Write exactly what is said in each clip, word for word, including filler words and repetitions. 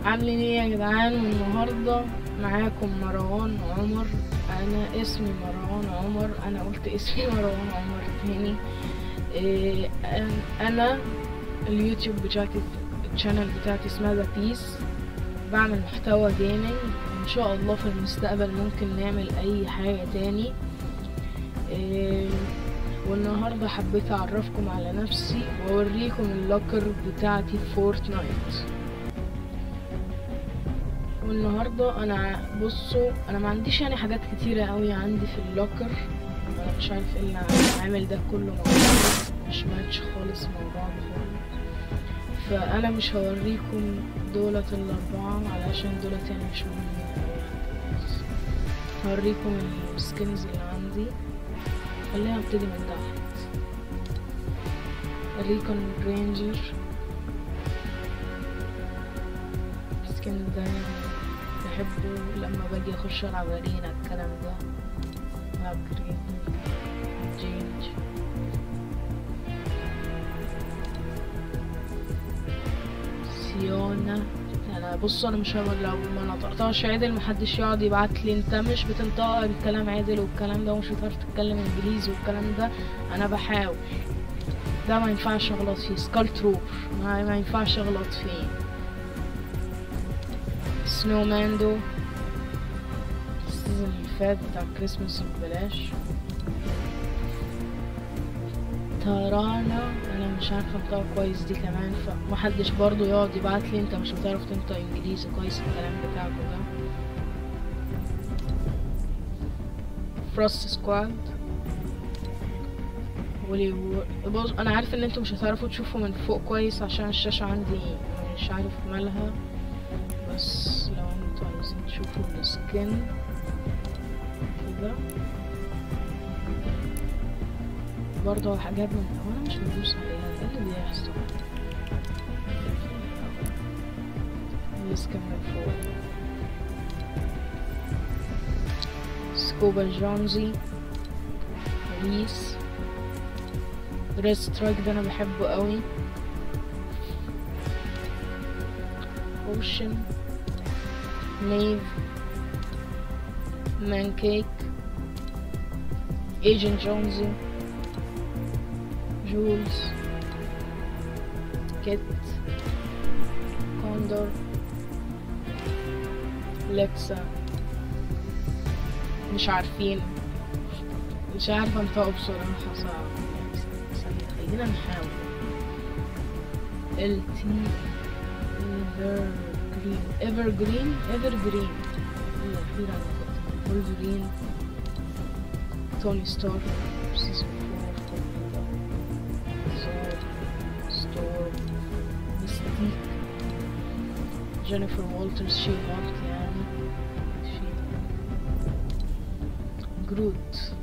عاملين ايه يا جدعان؟ والنهارده معاكم مروان عمر. انا اسمي مروان عمر، انا قلت اسمي مروان عمر تاني. إيه انا اليوتيوب بتاعتي، الشانل بتاعتي اسمها ذا بيس، بعمل محتوى جيمنج. ان شاء الله في المستقبل ممكن نعمل اي حاجه تاني. إيه والنهارده حبيت اعرفكم على نفسي واوريكم اللوكر بتاعتي في فورتنايت. والنهارده انا بصوا انا ما عنديش يعني حاجات كتيره قوي عندي في اللوكر، انا مش عارف ايه اللي عامل ده كله مع بعض، مش ماتش خالص مع بعض خالص. فانا مش هوريكم دولت الاربعه علشان دولت يعني مش مهمين قوي. هوريكم السكنز اللي عندي. خلينا نبتدي من تحت. الريكون رينجر، السكن ده بحبه لما باجي اخش العب ارينا الكلام ده. العب جرين جينج، سيونا. انا بصوا انا مش هقول، لو ما نطقتهاش عدل محدش يقعد يبعت لي انت مش بتنطق الكلام عدل والكلام ده ومش بتعرف تتكلم انجليزي والكلام ده. انا بحاول، ده ما ينفعش اغلط فيه. سكال تروب ما, ما ينفعش اغلط فيه. سنو ماندو السيزون اللي فات بتاع كريسماس ببلاش. تارانا انا مش عارفه انطقها كويس دي كمان، فمحدش برضو يقعد يبعت لي انت مش بتعرف تنطق انجليزي كويس الكلام بتاعكوا ده. فروست سكواد ولي بص انا عارف ان انتوا مش هتعرفوا تشوفوا من فوق كويس عشان الشاشه عندي مش عارف مالها، بس لو انتوا عايزين تشوفوا السكن كده برضه حاجات من هو انا مش بدوس عليها. ايه اللي بيحصل؟ السكن من فوق. سكوبا جونزي، ريس، ريد سترايك ده انا بحبه قوي. اوشن، نيف، مانكيك، ايجنت جونزي، جولز، كيت، كوندور، لكسا. مش عارفين مش عارفه انطقه بصراحه، صعب. خلينا نحاول. ال تي ايفر جرين ايفر جرين ايفر جرين الاخيره انا كنت وولفرين، توني ستارك سيزون فور، زور، ستورم، ميستيك، جينيفر والترز شي هالك يعني شي جروت،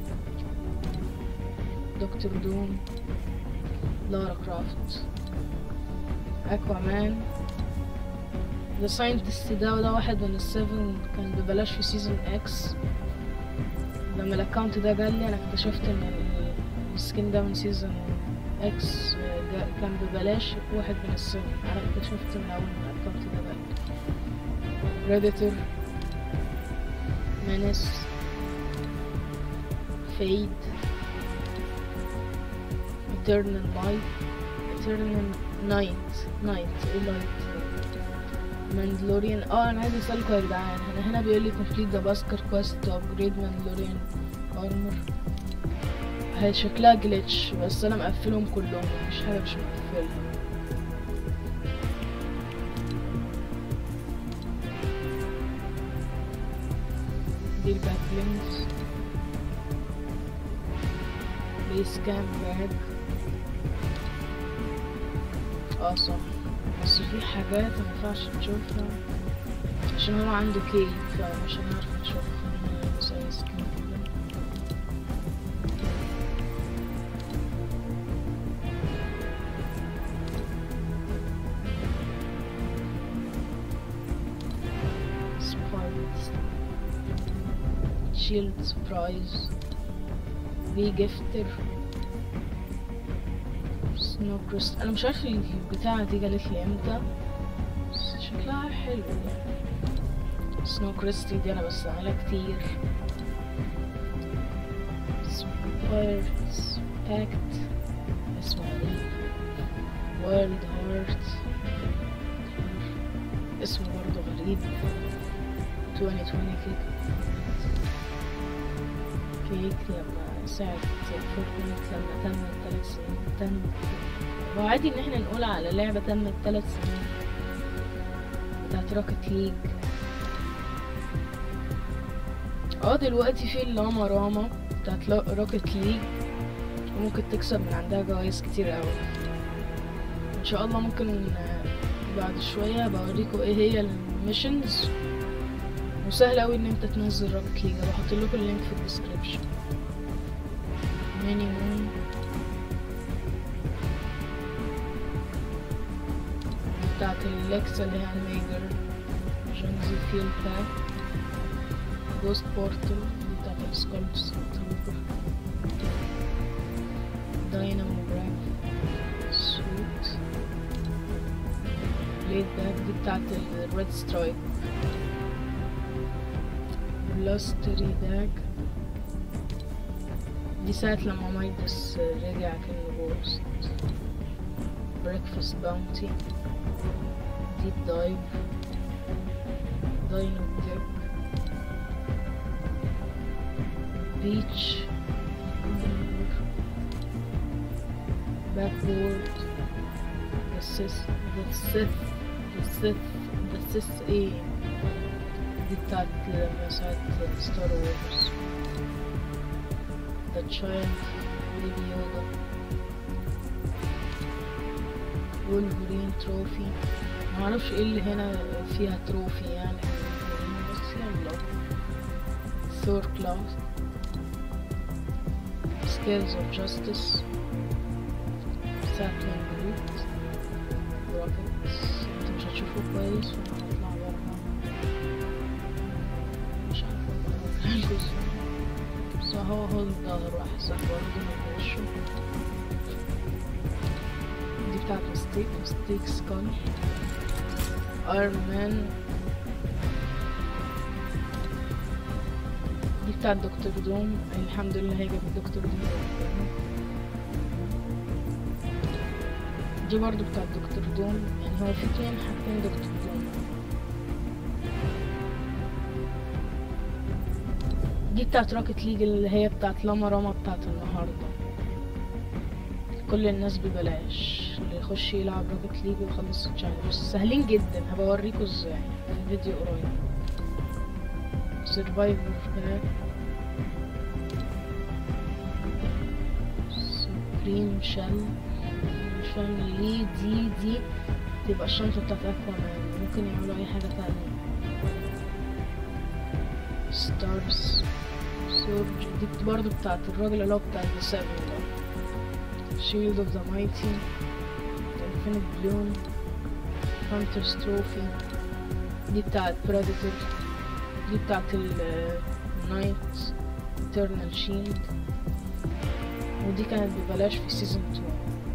دكتور دوم، لارا كرافت، اكوامان. ذا ساينتست ده وده واحد من السيفن، كان ببلاش في سيزون اكس. لما الاكونت ده جالي انا اكتشفت ان السكين ده من سيزون اكس كان ببلاش، واحد من السيفن. انا اكتشفت من اول ما الاكونت ده جالي. بريديتور، مانس، فيد، eternal light، eternal night night ايه light، ماندلوريان. اه انا عايز اسالكوا يا جدعان، انا هنا بيقول لي complete the Basker quest to upgrade Mandalorian armor. هي شكلها جليتش بس انا مقفلهم كلهم، مفيش حاجه مش مقفلها. دي الباك لينكس، بيس كام باك. اه صح، بس في حاجات مينفعش تشوفها عشان هو عنده كي، فمش هنعرف نشوفها زي سكين كده. سبايت، شيلد سبرايز، في جفتر، سنو كريست. انا مش عارف البتاعة دي جالت لي امتى، شكلها حلو يعني. سنو كريستي دي انا بستعملها كتير. سبايرز باكت اسمه غريب. وورلد هارت اسمه برضه غريب. عشرين عشرين كيك كيك لما ساعة فورتنايت لما تمت تلات سنين. تم هو عادي ان احنا نقول على لعبة تمت تلات سنين بتاعت روكت ليج. اه دلوقتي في اللاما راما بتاعت روكت ليج وممكن تكسب من عندها جوايز كتير اوي. ان شاء الله ممكن بعد شوية بوريكم ايه هي الميشنز، وسهل اوي ان انت تنزل روكت ليج. بحط لكم اللينك في الديسكريبشن. مينيموم بتاعت الليكس اللي هي الميجر. جونزي فيل باك. جوست بورتل دي بتاعت السكولبس تروبر. داينامو براك سوت. بليد باك دي بتاعت الريد سترايك. بلاستري باك دي ساعة لما مايدس رجع كأنه جوست. بريكفاست باونتي. ديب دايف. داينو ديب. بيتش. باكورد. ذا سيس ذا سيث ذا سيث ذا سيث ايه دي بتاعت لما ساعة ستار وورز. ذا تشايلد بيبي يودا. وولفرين تروفي. معرفش ايه اللي هنا فيها تروفي يعني بس يلا. ثور كلاس. سكيلز اوف جاستس. ساتلين جروت. روكيتس انتوا مش هتشوفوه كويس وانا هطلع برا مش عارفة الجزء بس هو هو الظهر احسن برضه من وشه. دي بتاعت مستيك مستيك سكال. ايرون مان دي بتاعت دكتور دوم. الحمد لله هي جابت دكتور دوم. دي برضو بتاعت دكتور دوم يعني هو في اتنين حاطين دكتور دوم. دي بتاعت روكت ليج اللي هي بتاعت لاما راما بتاعت النهارده. كل الناس ببلاش اللي يخش يلعب روكت ليج ويخلص التشالنج. سهلين جدا هبوريكوا ازاي في فيديو قريب. سرفايفر باك. سوبريم شل. مش فاهم ليه دي دي تبقى الشنطة بتاعت اكوامان. ممكن يعملوا اي حاجة تانية. ستارز سورج دي برضه بتاعت الراجل اللي هو بتاع ذا سيفن ده. شيلد اوف ذا مايتي. انفينيت بلون. هانترز تروفي دي بتاعت بريديتور. دي بتاعت النايت ايترنال شيلد ودي كانت ببلاش في سيزون اتنين.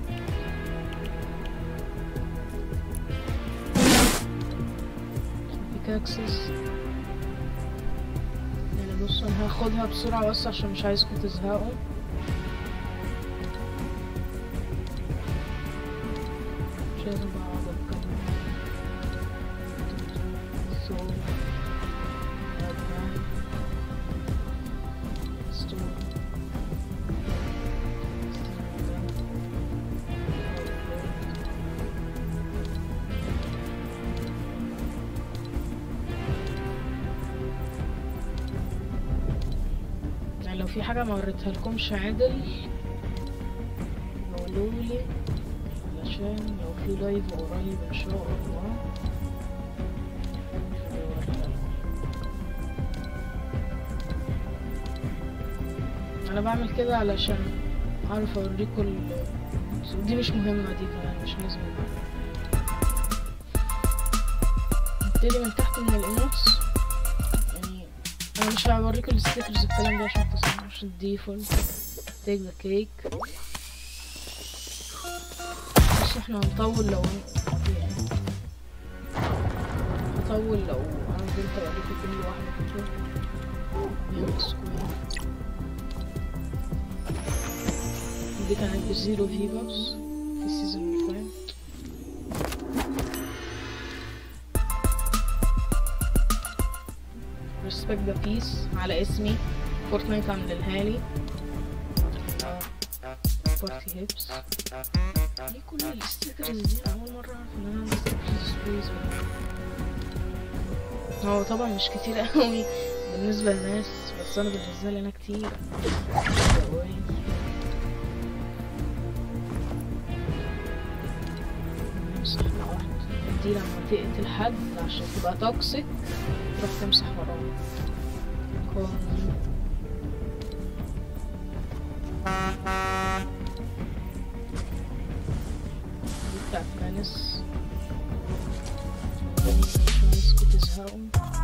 بيكاكسس يعني بصوا انا هاخدها بسرعة بس عشان مش عايزكم تزهقوا. مش لازم اقعد اتكلم. لو في حاجة ما وريتها لكمش عادل قولولي علشان لو في لايف قريب ان شاء الله انا بعمل كده علشان اعرف اوريكم ال... دي مش مهمة دي كمان مش لازم. نبتدي من تحت من الايموتس. انا مش هوريكم الستيكرز الكلام ده عشان متصنعش. الديفولت تيك ذا كيك. بس احنا هنطول لو يعني هطول لو انا فضلت اوريكم كل واحدة كده. يلا سكوير دي كانت بزيرو في بوكس في السيزون اللي فات. ريسبكت ذا بيس على اسمي، فورتنايت عاملها لي. بارتي هيبس ليه كل الستيكرز دي؟ اول مرة اعرف ان انا عندي ستيكرز. هو طبعا مش كتير قوي بالنسبة للناس، بس انا بالنسبة لي انا كتير. دي لما تقتل حد عشان تبقى توكسيك تروح تمسح وراه. دي بتاعت فانس عشان يسكت تزهقوا.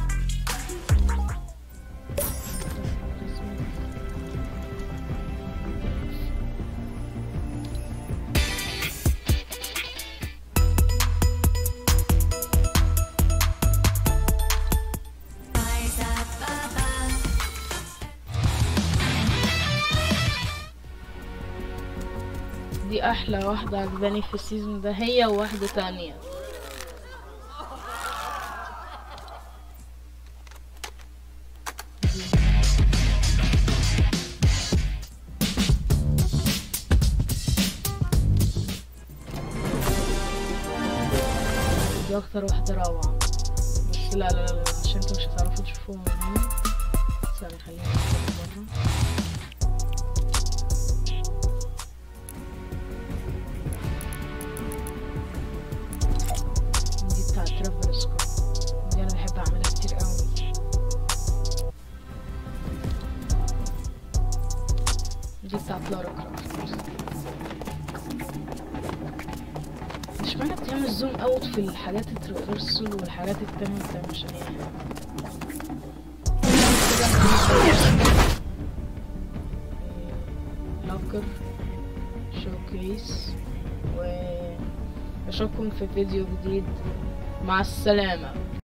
دي احلى واحدة عجباني في السيزون ده، هي وواحدة تانية. دي اكتر واحدة روعة، بس لا لا لا عشان انتوا مش هتعرفوا تشوفوها من هنا. ثانية خلينا نشوفها برا. دي انا بحب اعملها كتير قوي. دي بتاعت لارا كرافت. مش معنى بتعمل زوم اوت في الحاجات التريفرسال والحاجات التانية بتعملش اي حاجة. لوكر شوكيس، واشوفكم في فيديو جديد. مع السلامة.